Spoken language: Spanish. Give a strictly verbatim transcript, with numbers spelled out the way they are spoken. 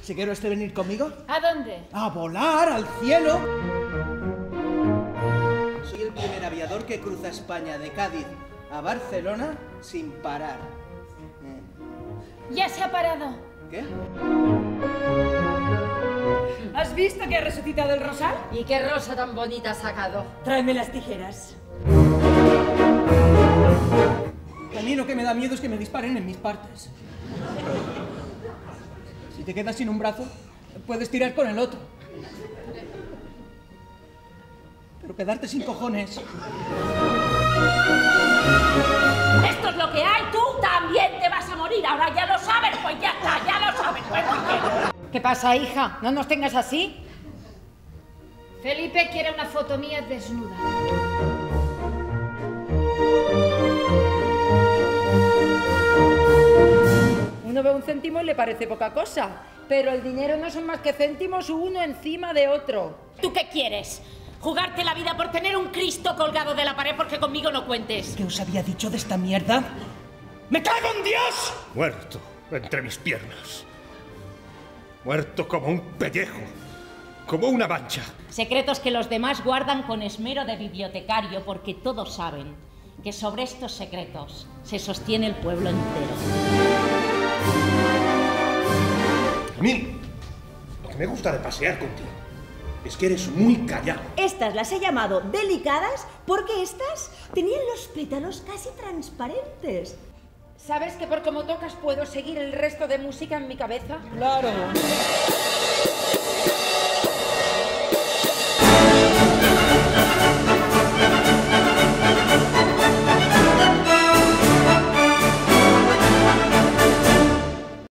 ¿Se quiere usted venir conmigo? ¿A dónde? A volar al cielo. Soy el primer aviador que cruza España de Cádiz a Barcelona sin parar. Eh. Ya se ha parado. ¿Qué? ¿Has visto que ha resucitado el rosal? ¿Y qué rosa tan bonita ha sacado? Tráeme las tijeras. A mí lo que me da miedo es que me disparen en mis partes. Si te quedas sin un brazo, puedes tirar con el otro. Pero quedarte sin cojones... Esto es lo que hay, tú también te vas a morir. Ahora ya lo sabes, pues ya está, ya lo sabes. Pues, ¿qué pasa, hija? ¿No nos tengas así? Felipe quiere una foto mía desnuda. Uno ve un céntimo y le parece poca cosa, pero el dinero no son más que céntimos uno encima de otro. ¿Tú qué quieres? ¿Jugarte la vida por tener un Cristo colgado de la pared porque conmigo no cuentes? ¿Qué os había dicho de esta mierda? ¡Me cago en Dios! Muerto entre mis piernas. Muerto como un pellejo. Como una mancha. Secretos que los demás guardan con esmero de bibliotecario porque todos saben que sobre estos secretos se sostiene el pueblo entero. A mí, lo que me gusta de pasear contigo es que eres muy callado. Estas las he llamado delicadas porque estas tenían los pétalos casi transparentes. ¿Sabes que por cómo tocas puedo seguir el resto de música en mi cabeza? ¡Claro!